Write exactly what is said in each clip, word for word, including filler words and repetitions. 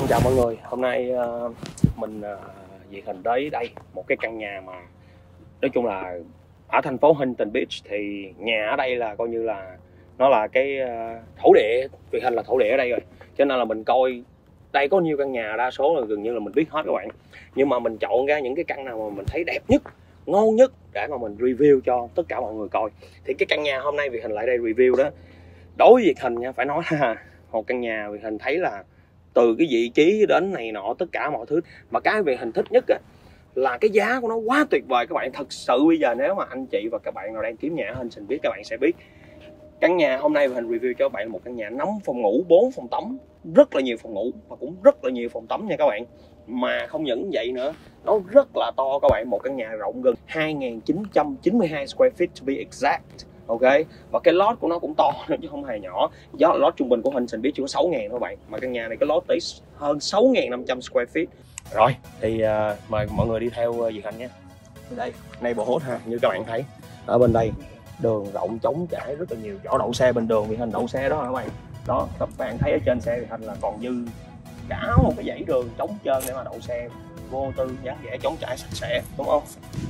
Xin chào mọi người, hôm nay uh, mình uh, Việt Hình tới đây một cái căn nhà mà nói chung là ở thành phố Huntington Beach. Thì nhà ở đây là coi như là nó là cái uh, thổ địa, Việt Hình là thổ địa ở đây rồi, cho nên là mình coi đây có nhiều căn nhà đa số là gần như là mình biết hết các bạn. Nhưng mà mình chọn ra những cái căn nào mà mình thấy đẹp nhất, ngon nhất để mà mình review cho tất cả mọi người coi. Thì cái căn nhà hôm nay Việt Hình lại đây review đó, đối với Việt Hình nha, phải nói là một căn nhà Việt Hình thấy là từ cái vị trí đến này nọ tất cả mọi thứ, mà cái Việt Hình thích nhất á là cái giá của nó quá tuyệt vời các bạn. Thật sự bây giờ nếu mà anh chị và các bạn nào đang kiếm nhà ở Huntington Beach, các bạn sẽ biết căn nhà hôm nay Việt Hình review cho các bạn là một căn nhà năm phòng ngủ, bốn phòng tắm, rất là nhiều phòng ngủ và cũng rất là nhiều phòng tắm nha các bạn. Mà không những vậy nữa, nó rất là to các bạn, một căn nhà rộng gần hai nghìn chín trăm chín mươi hai square feet to be exact. Ok, và cái lót của nó cũng to nữa chứ không hề nhỏ. Giá lót trung bình của Huntington Beach chỉ có sáu ngàn thôi bạn, mà căn nhà này cái lót tới hơn sáu nghìn năm trăm square feet. Rồi thì uh, mời mọi người đi theo uh, Việt Hình nhé. Đây, neighborhood ha, như các bạn thấy ở bên đây đường rộng trống trải, rất là nhiều chỗ đậu xe bên đường. Việt Hình đậu xe đó các bạn. Đó, các bạn thấy ở trên xe Việt Hình là còn dư cả một cái dãy đường trống trơn để mà đậu xe vô tư, dáng vẻ trống trải sạch sẽ, đúng không?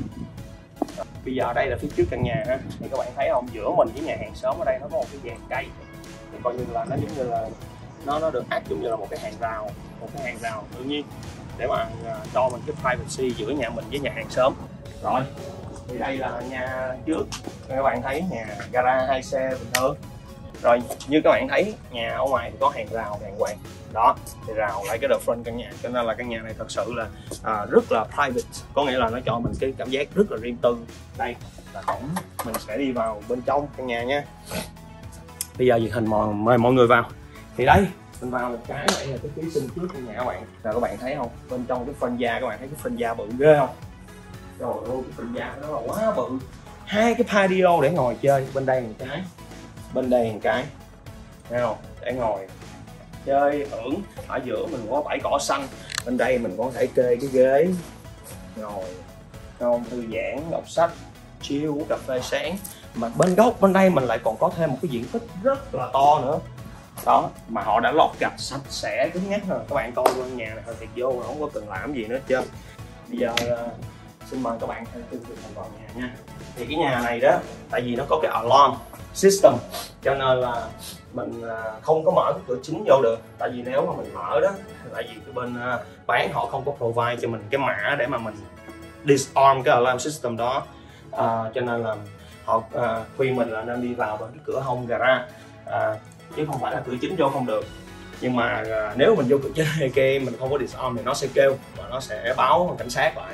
Bây giờ đây là phía trước căn nhà ha, thì các bạn thấy không, giữa mình với nhà hàng xóm ở đây nó có một cái dàn cây, thì coi như là nó giống như là nó nó được áp dụng như là một cái hàng rào, một cái hàng rào tự nhiên để mà uh, cho mình cái privacy giữa nhà mình với nhà hàng xóm. Rồi thì đây là nhà trước, các bạn thấy nhà gara hai xe bình thường. Rồi như các bạn thấy nhà ở ngoài thì có hàng rào đàng hoàng đó, thì rào lại cái the front căn nhà, cho nên là căn nhà này thật sự là à, rất là private, có nghĩa là nó cho mình cái cảm giác rất là riêng tư. Đây là cổng, mình sẽ đi vào bên trong căn nhà nha. Bây giờ Việt Hình mời, mời mọi người vào. Thì đây mình vào một cái, đây là cái phía sinh trước căn nhà các bạn. Rồi các bạn thấy không, bên trong cái phân da, các bạn thấy cái phân da bự ghê không? Rồi ôi, cái phân da nó là quá bự. Hai cái patio để ngồi chơi, bên đây một cái, bên đây một cái, thấy không, để ngồi chơi hưởng. Ở giữa mình có bãi cỏ xanh, bên đây mình có thể kê cái ghế ngồi ngon, thư giãn, đọc sách, chill, uống cà phê sáng. Mà bên góc bên đây mình lại còn có thêm một cái diện tích rất là to nữa đó, mà họ đã lót gạch sạch sẽ cứng nhắc rồi. Các bạn coi căn nhà này hơi thiệt vô, không có cần làm gì nữa chứ. Bây giờ uh, xin mời các bạn theo chân Việt Hình vào nhà nha. Thì cái nhà này đó, tại vì nó có cái alarm system, cho nên là mình không có mở cái cửa chính vô được. Tại vì nếu mà mình mở đó, tại vì cái bên bán họ không có provide cho mình cái mã để mà mình disarm cái alarm system đó, à, cho nên là họ à, khuyên mình là nên đi vào bên cái cửa hông gara, à, chứ không phải là cửa chính vô không được. Nhưng mà à, nếu mình vô cửa chính kia mình không có disarm thì nó sẽ kêu và nó sẽ báo cảnh sát lại.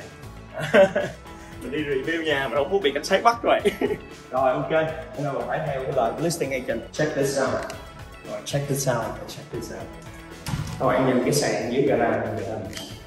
Mình đi review nhà mà không muốn bị cảnh sát bắt rồi. Rồi ok, bây giờ mình phải theo cái lời listing agent. Check this out. Rồi check this out, check this out. Các bạn nhìn cái sàn dưới gara này được không?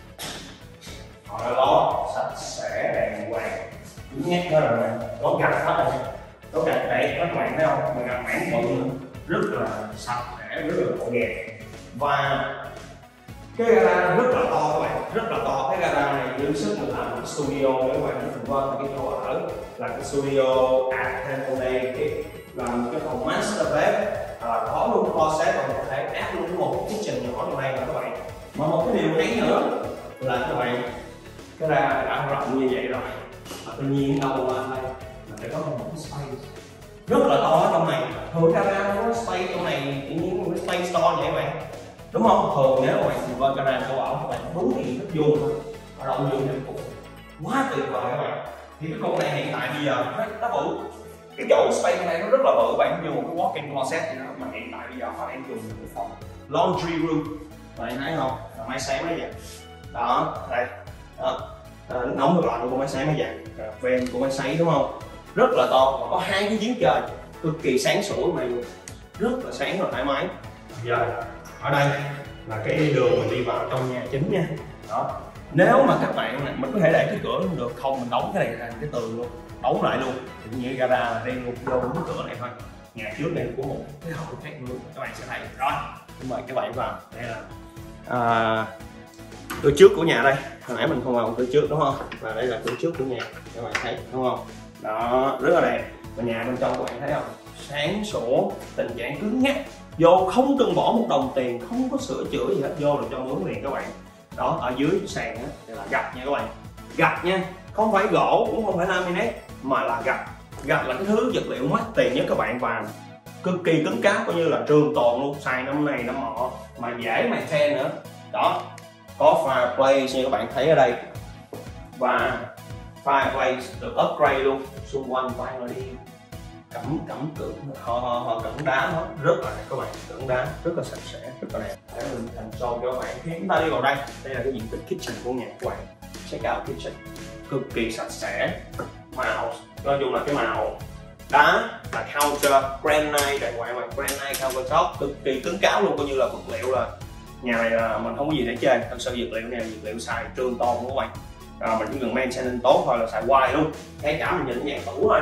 Họ đã lót sạch sẽ đàng hoàng, đúng nhét đó rồi nè, có gạch hết rồi, có gạch đẹp các bạn thấy không? Mình gạch mảng bự, rất là sạch sẽ, rất là gọn gàng. Và cái gara rất là to các bạn, rất là to. Cái gara này đương sức mình làm một cái studio để các bạn nhìn qua cái chỗ ở là cái studio at Tempone, là một cái phòng master bed, à, có luôn closet và có thể áp luôn một cái kitchen nhỏ trong đây nè các bạn. Mà một cái điều hay nữa là các bạn, cái gara đã rộng như vậy rồi, và tự nhiên đâu mà đây là phải có một cái space rất là to ở trong này. Thường gara nó có space trong này, tự nhiên một cái space to vậy các bạn, đúng không? Thường nếu mà bạn nhìn qua gara chỗ ở các bạn đúng thì rất vuông thôi, ở rộng vuông thì cũng quá tuyệt vời các bạn. Thì cái con này hiện tại bây giờ nó, nó bự, cái chỗ space này nó rất là bự, bạn như một cái walk-in closet vậy đó. Mà hiện tại bây giờ họ đang dùng một cái phòng laundry room, bạn thấy không? Là máy sáng máy giặt đó, đây đó. À, nước nóng nước lạnh của máy sáng máy giặt, ven của máy sấy, đúng không? Rất là to, và có hai cái giếng trời cực kỳ sáng sủa này luôn, rất là sáng và thoải mái. Giờ ở đây là cái đường mình đi vào trong nhà chính nha. Đó, nếu mà các bạn mình có thể để cái cửa luôn được, không mình đóng cái này thành cái tường luôn, đóng lại luôn, thì như gara là riêng luôn, vô đúng cái cửa này thôi. Nhà trước này của một cái hậu khác luôn, các bạn sẽ thấy. Rồi mời các bạn vào. Đây là à, cửa trước của nhà đây, hồi nãy mình không vào cửa trước đúng không, và đây là cửa trước của nhà, các bạn thấy đúng không? Đó, rất là đẹp. Và nhà bên trong các bạn thấy không, sáng sủa, tình trạng cứng nhắc, vô không cần bỏ một đồng tiền, không có sửa chữa gì hết, vô là cho mướn liền các bạn. Đó, ở dưới sàn á là gạch nha các bạn, gạch nha, không phải gỗ cũng không phải laminate mà là gạch. Gạch là cái thứ vật liệu mắc tiền nhất các bạn, và cực kỳ cứng cáp, coi như là trường tồn luôn, xài năm này năm nọ mà dễ maintain nữa. Đó, có fireplace như các bạn thấy ở đây, và fireplace được upgrade luôn, xung quanh toàn là đi cẩm cẩm cứng, họ họ họ cẩm đá, nó rất là đẹp các bạn, cẩm đá rất là sạch sẽ, rất là đẹp. Để mình thành show cho các bạn khi chúng ta đi vào đây. Đây là cái diện tích kitchen của nhà các bạn, check out kitchen, cực kỳ sạch sẽ, màu nói chung là cái màu đá là counter granite đàng hoàng, mà granite countertop cực kỳ cứng cáp luôn, coi như là vật liệu là nhà này là mình không có gì để chê. Thật sự vật liệu này là vật liệu xài trường tồn của các bạn, à, mình chỉ cần maintenance tốt thôi là xài hoài luôn. Ngay cả mình nhìn cái tủ thôi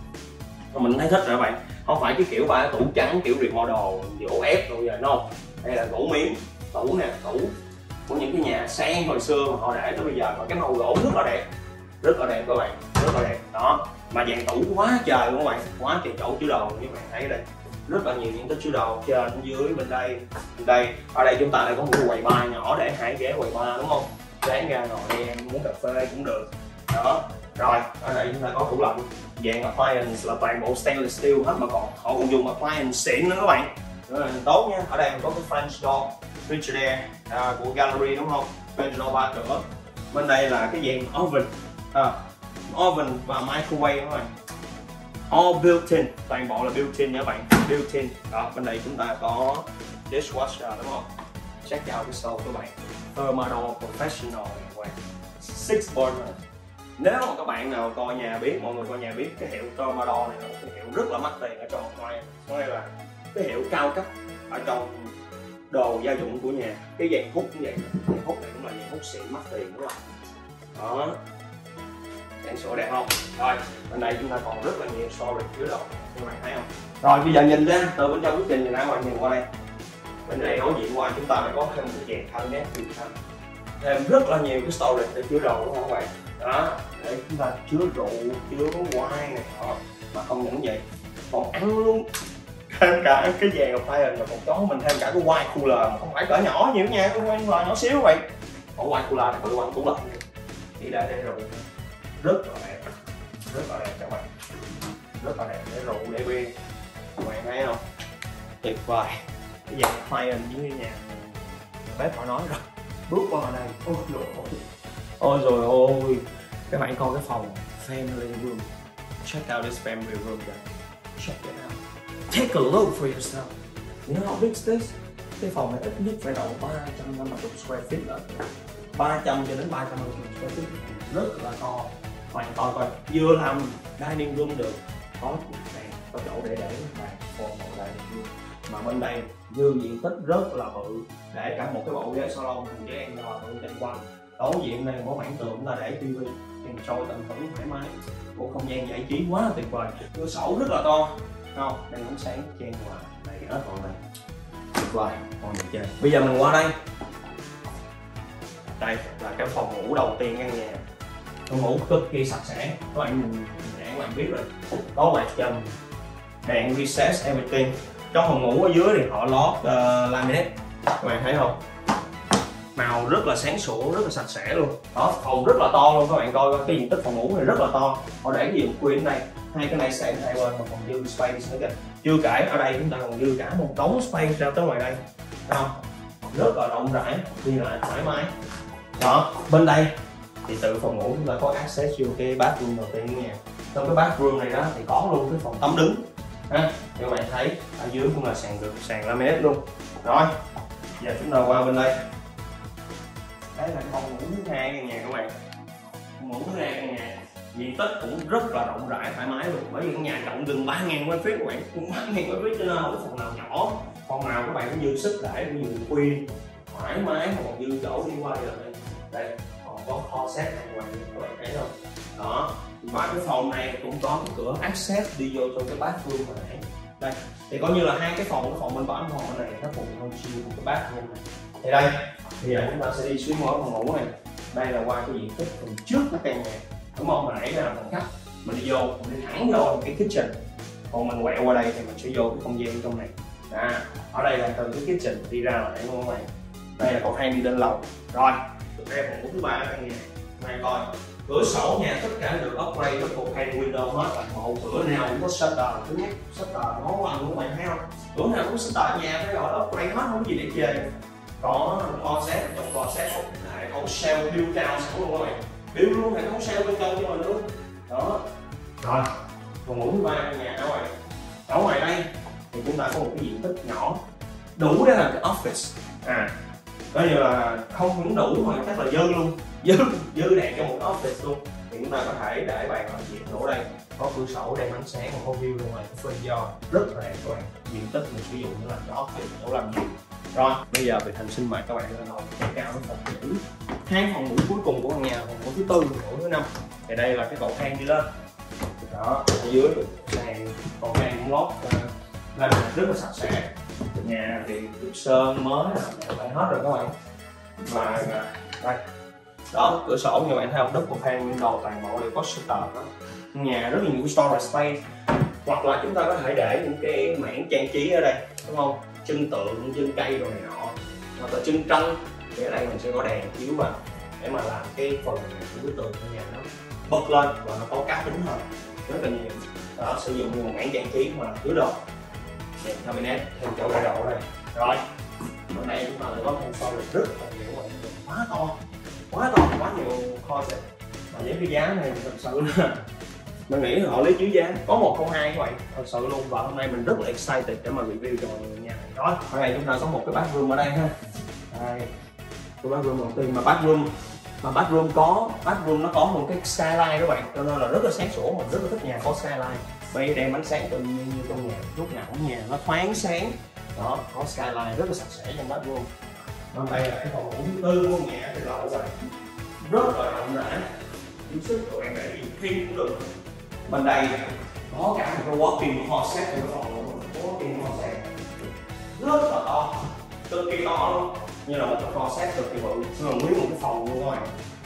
mình thấy thích rồi các bạn, không phải cái kiểu ba tủ trắng kiểu remodel gỗ ép rồi giờ no. Đây là gỗ miếng, tủ nè, tủ của những cái nhà sang hồi xưa mà họ để tới bây giờ, và cái màu gỗ rất là đẹp, rất là đẹp các bạn, rất là đẹp. Đó, mà dàn tủ quá trời luôn các bạn, quá trời chỗ chứa đồ như các bạn thấy ở đây, rất là nhiều những cái chứa đồ trên dưới bên đây. Bên đây ở đây chúng ta lại có một cái quầy bar nhỏ để hai ghế quầy bar đúng không, sáng ra ngồi đây em muốn cà phê cũng được. Đó, rồi ở đây chúng ta có tủ lạnh, dàn appliance là toàn bộ stainless steel hết, mà còn họ còn dùng appliance xịn nữa các bạn, rất là tốt nha. Ở đây mình có cái French door Frigidaire à, của Gallery đúng không, French door ba cửa. Bên đây là cái dàn oven, à, oven và microwave các bạn, all built-in, toàn bộ là built-in nha các bạn, built-in. Đó, bên đây chúng ta có dishwasher đúng không, check out cái stove các bạn, Thermador Professional các bạn, six burner. Nếu mà các bạn nào coi nhà biết, mọi người coi nhà biết cái hiệu Thermador này là một cái hiệu rất là mắc tiền ở trong ngoài, đây là cái hiệu cao cấp ở trong đồ gia dụng của nhà. Cái dàn hút cũng vậy, dàn hút này cũng là dàn hút xịn mắc tiền đúng không. Đó, dàn sổ đẹp không. Rồi bên đây chúng ta còn rất là nhiều storage chứa đồ các bạn thấy không. Rồi bây giờ nhìn ra từ bên trong bức trình nhìn ra ngoài, nhìn qua đây, bên đây đối diện qua chúng ta lại có thêm một cái dàn cabinet, thêm rất là nhiều cái storage để chứa đồ đúng không các bạn. Đó, để chúng ta chứa rượu, chứa wine này đó. Mà không những vậy, còn ăn luôn, thêm cả cái dàn appliance là còn có mình thêm cả cái wine cooler, mà không phải cỡ nhỏ nhiều nha, cái wine cooler nhỏ xíu vậy. Còn wine cooler này, cái wine tủ lạnh chỉ để để rượu, rất là đẹp, rất là đẹp các bạn, rất là đẹp, để rượu để bia, các bạn thấy không, tuyệt vời. Cái dàn appliance với nhà bếp họ nói rồi, bước qua đây, ôi trời ơi, ôi rồi ôi, các bạn coi cái phòng family room, check out this family room guys, check it out, take a look for yourself. You know how big is this? Cái phòng này ít nhất phải độ ba trăm năm mươi square feet rồi, ba trăm cho đến ba trăm năm mươi square feet, rất là to, hoàn toàn coi vừa làm dining room được, có đèn, có chỗ để để bàn for một dining room, mà bên đây dư diện tích rất là bự để cả một cái bộ ghế salon cùng với em ngồi ở trên quanh. Đối diện này có mảng tường chúng ta để tivi, enjoy tận hưởng thoải mái, một không gian giải trí quá là tuyệt vời. Cửa sổ rất là to, không? Đèn ánh sáng chen vào này hết còn này, tuyệt vời, còn được chơi. Bây giờ mình qua đây, đây là cái phòng ngủ đầu tiên căn nhà, phòng ngủ cực kỳ sạch sẽ, các bạn nhìn để các bạn biết rồi, có quạt châm, đèn recess everything. Trong phòng ngủ ở dưới thì họ lót uh, laminate, các bạn thấy không? Màu rất là sáng sủa, rất là sạch sẽ luôn. Đó, phòng rất là to luôn, các bạn coi cái diện tích phòng ngủ này rất là to. Họ để cái giường queen này, hai cái này sàn hai bên mà còn dư space nữa kìa. Chưa kể ở đây chúng ta còn dư cả một đống space ra tới ngoài đây. Thấy không? Rất là rộng rãi, đi lại thoải mái. Đó, bên đây thì từ phòng ngủ chúng ta có access vô cái bathroom đầu tiên nha. Trong cái bathroom này đó thì có luôn cái phòng tắm đứng. Ha, các bạn thấy ở dưới cũng là sàn được, sàn laminate luôn. Rồi, giờ chúng ta qua bên đây. Đây là phòng ngủ thứ hai căn nhà các bạn. Phòng ngủ thứ hai căn nhà, diện tích cũng rất là rộng rãi thoải mái luôn, bởi vì căn nhà rộng gần ba nghìn square feet các bạn, gần ba nghìn square feet cho nên không có phòng nào nhỏ, phòng nào các bạn cũng dư sức để cái giường queen thoải mái, còn dư chỗ đi qua đây. Đây còn có closet này ngoài các bạn thấy không? Đó, và cái phòng này cũng có cái cửa access đi vô trong cái bathroom hồi nãy. Đây thì coi như là hai cái phòng, cái phòng bên bển phòng bên này nó cùng nhau chia một cái bathroom này. Thì đây bây giờ chúng ta sẽ đi xuống mỗi phòng ngủ này. Đây là qua cái diện tích phần trước của căn nhà, đúng không? Hồi nãy là phòng khách, mình đi vô, mình đi thẳng vô cái kitchen, còn mình quẹo qua đây thì mình sẽ vô cái không gian trong này. À, Ở đây là từ cái kitchen đi ra lại luôn các bạn. Đây là cầu thang đi lên lầu. Rồi đây là phòng ngủ thứ ba căn nhà. Các bạn coi cửa sổ nhà tất cả được upgrade với một hand window hết, toàn bộ cửa nào cũng có shutter. Thứ nhất shutter nó quăng luôn, các bạn thấy không? Cửa nào cũng có shutter, nhà phải gọi upgrade hết, không có gì để chê. Có closet, trong closet một hệ thống sale build down sẵn luôn các bạn, build luôn hệ thống sale bên trong cho mình luôn. Đó. Rồi phòng ngủ thứ ba căn nhà các bạn. Ở ngoài đây thì chúng ta có một cái diện tích nhỏ đủ để làm cái office. À coi như là không những đủ mà chắc là dư luôn, dư dư đẹp cho một office luôn. Thì chúng ta có thể để bàn làm việc ở đây, có cửa sổ đem ánh sáng, một view bên ngoài cái front yard rất là đẹp các bạn. Diện tích mình sử dụng để làm cái office, chỗ làm việc. Rồi bây giờ Việt Thành xin mời các bạn lên lầu cao cao nó phòng ngủ, hai phòng ngủ cuối cùng của căn nhà, phòng ngủ thứ tư, phòng ngủ thứ năm. Thì đây là cái cầu thang đi lên. Đó, ở dưới được sàn, cầu thang cũng lót làm rất là sạch sẽ. Nhà thì được sơn mới làm lại hết rồi các bạn. Và đây đó, cửa sổ như bạn thấy không, double pane window, toàn bộ đều có shutter đó. Nhà rất là nhiều storage space, hoặc là chúng ta có thể để những cái mảng trang trí ở đây, đúng không? Chân tượng, chân cây rồi này nọ, hoặc là chân tranh. Thì ở đây mình sẽ có đèn chiếu vào để mà làm cái phần của cái tường của nhà nó bật lên và nó có cá tính hơn rất là nhiều. Đó, sử dụng như một mảng trang trí mà chứa đồ, đèn cabinet, thêm chỗ để đồ ở đây. Rồi bên đây chúng ta lại có một storage rất là nhiều, quá to, quá to, quá nhiều closet. Và với cái giá này thật sự là mình nghĩ họ lấy dưới giá có một không hai các bạn, thật sự luôn. Và hôm nay mình rất là excited để mà review cho mọi người nhà này. Rồi ở đây chúng ta có một cái bathroom ở đây ha. Đây cái bathroom đầu tiên, mà bathroom mà bathroom có bathroom nó có một cái skyline các bạn, cho nên là rất là sáng sủa. Mình rất là thích nhà có skyline, bây đem ánh sáng tự nhiên như trong nhà, lúc nào cũng nhà nó thoáng sáng. Đó, có skyline rất là sạch sẽ trong bathroom. Bên đây là cái phòng ngủ thứ tư của nhà, cái lầu này rất là rộng rãi, chút sức tụi em để gì thêm cũng được. Bên đây có cả một cái walk-in closet trong cái phòng ngủ, walk-in closet rất là to, cực kỳ to luôn, như là một cái closet cực kỳ bự, nó là nguyên một cái phòng luôn các bạn.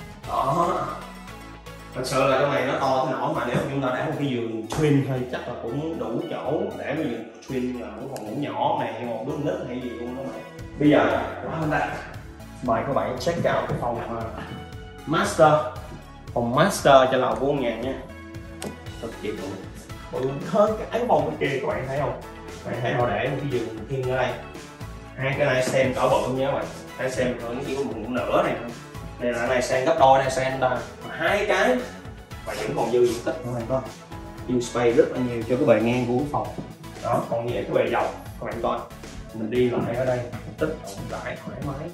Đó, thật sự là cái này nó to tới nỗi mà nếu chúng ta để một cái giường twin thì chắc là cũng đủ chỗ để cái giường twin là một phòng ngủ nhỏ này, một đứa nít hay gì luôn các bạn. Bây giờ qua bên đây mời các bạn check out cái phòng uh, master, phòng master cho lầu của nhà nha, cực kỳ bự, bự hơn cả cái phòng bên kia các bạn thấy không? Các bạn thấy họ để một cái giường thiên ở đây, hai cái này xem cỡ bự nha các bạn, hai xem cỡ chỉ có một nửa này thôi. Đây là này sang gấp đôi, này sang ta hai cái và vẫn còn dư diện tích các bạn coi, dư space rất là nhiều cho cái bề ngang của cái phòng. Đó, còn về cái bề dọc các bạn coi, mình đi lại ở đây tích rộng rãi thoải mái,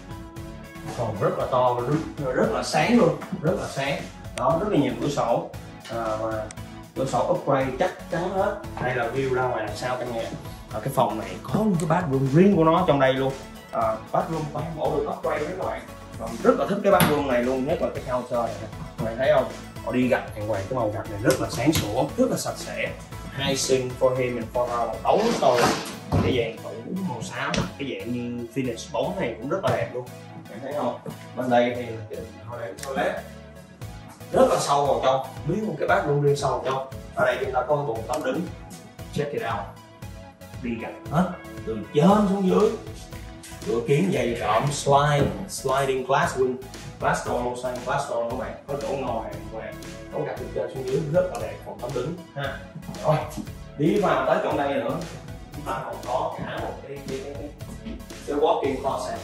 phòng rất là to và rất, rất là sáng luôn, rất là sáng. Đó, rất là nhiều cửa sổ, à, và cửa sổ upgrade chắc chắn hết. Đây là view ra ngoài đằng sau căn nhà. Ở cái phòng này có một cái bathroom riêng của nó trong đây luôn, à, bathroom toàn bộ được upgrade đấy các bạn. Và mình rất là thích cái bathroom này luôn, nhất là cái counter này, các bạn thấy không? Họ đi gạch đàng hoàng, cái màu gạch này rất là sáng sủa, rất là sạch sẽ. Hai sink for him and for her, tấu tôi cái dạng tủ màu xám, cái dạng như finish bóng này cũng rất là đẹp luôn, bạn thấy không? Bên đây thì cái toilet rất là sâu vào trong, biết một cái bathroom riêng sâu vào trong. Ở đây chúng ta có bồn tắm đứng, check it out, đi gạch hết từ trên xuống dưới, cửa kiến dày rộng, slide, sliding glass win, glass door, màu xanh glass door các bạn, có chỗ ngồi và có gạch từ trên xuống dưới rất là đẹp, phòng tắm đứng ha. Rồi đi vào tới chỗ đây nữa, chúng ta còn có cả một cái cái cái, cái, cái walk-in closet,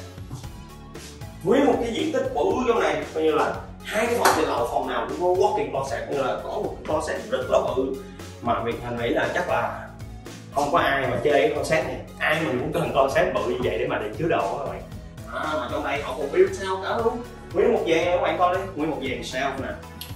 nguyên một cái diện tích bự trong này, coi như là hai cái phòng trên lầu, phòng nào cũng có walk-in closet, như là có một cái closet rất là bự. Mà Việt Thành nghĩ là chắc là không có ai mà chơi cái closet này, ai mình cũng cần closet bự như vậy để mà để chứa đồ các bạn. À, mà trong đây họ còn build shelf cả luôn, nguyên một dàn các bạn coi đi, nguyên một dàn shelf nè,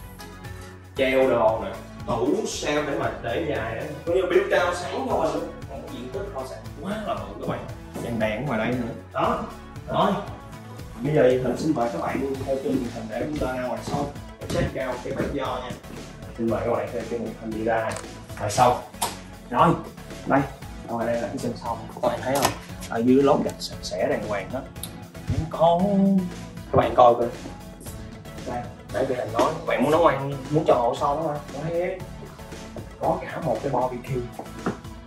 treo đồ nè, tủ shelf để mà để dài đấy, có như build cao sáng cho mình luôn. Còn một diện tích closet quá là bự các bạn, dàn đèn ngoài đây nữa. Đó, rồi bây giờ Việt Thành xin mời các bạn theo chân Việt Thành để chúng ta ra ngoài sau để check out cái bếp do nha. Xin mời các bạn theo chân Việt Thành đi ra ngoài sau. Rồi đây, ngoài đây là cái sân sau, các bạn thấy không? Ở dưới lót gạch sạch sẽ đàng hoàng hết. Những con các bạn coi coi. Đây, để Việt Thành nói, các bạn muốn nấu ăn, muốn cho hộ sau đó mà. Đây, có cả một cái barbecue,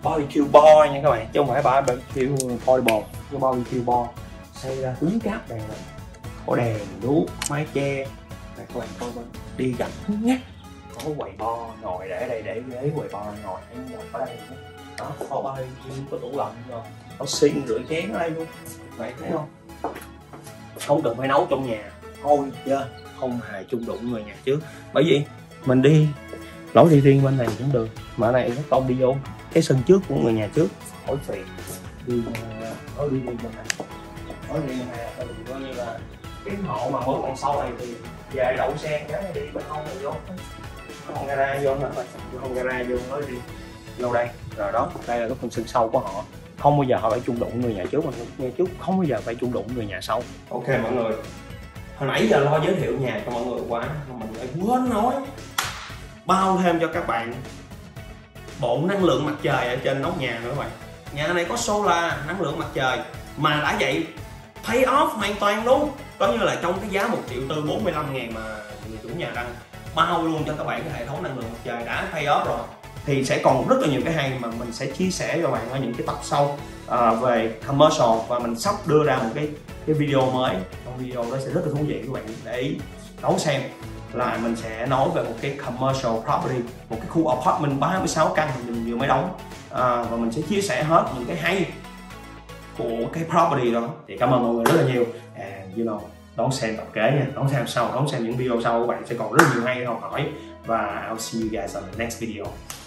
barbecue board nha các bạn, chứ không phải barbecue portable, cái barbecue board xây ra cứng cáp đèn này, có đèn đuốc, mái che này các bạn coi, đi gặp cứng ngắt, có quầy bo ngồi để ở đây, để ghế quầy bo ngồi ngồi ở đây đó, có barbecue, có tủ lạnh rồi, có xi rửa chén ở đây luôn, bạn thấy không? Không cần phải nấu trong nhà thôi chứ không hề chung đụng người nhà trước, bởi vì mình đi lối đi riêng bên này cũng được, mà ở này nó không đi vô cái sân trước của người nhà trước, khỏi phiền đi lối đi riêng bên này, lối đi bên này là coi như là cái hộ mà mướn đằng sau này thì về đậu xe gắn đi bên hông này vô, không gara vô nữa, không gara vô lối đi vô đây rồi đó, đây là cái phần sân sau của họ, không bao giờ họ phải chung đụng người nhà trước, mà người trước không bao giờ phải chung đụng người nhà sau. Ok mọi người, hồi nãy giờ lo giới thiệu nhà cho mọi người quá, mình lại quên nói bao thêm cho các bạn bộ năng lượng mặt trời ở trên nóc nhà nữa các bạn. Nhà này có solar năng lượng mặt trời mà đã vậy pay off hoàn toàn luôn, có như là trong cái giá một triệu tư bốn mươi lăm ngàn mà người chủ nhà đăng, bao luôn cho các bạn cái hệ thống năng lượng mặt trời đã pay off rồi. Thì sẽ còn rất là nhiều cái hay mà mình sẽ chia sẻ cho bạn ở những cái tập sau à, về commercial, và mình sắp đưa ra một cái cái video mới, trong video đó sẽ rất là thú vị, các bạn để ý đón xem, là mình sẽ nói về một cái commercial property, một cái khu apartment ba mươi sáu căn mình vừa mới đóng, à, và mình sẽ chia sẻ hết những cái hay của cái property đó. Thì cảm ơn mọi người rất là nhiều, and you know, đón xem tập kế nha, đón xem sau, đón xem những video sau, các bạn sẽ còn rất nhiều hay học hỏi, và I'll see you guys on the next video.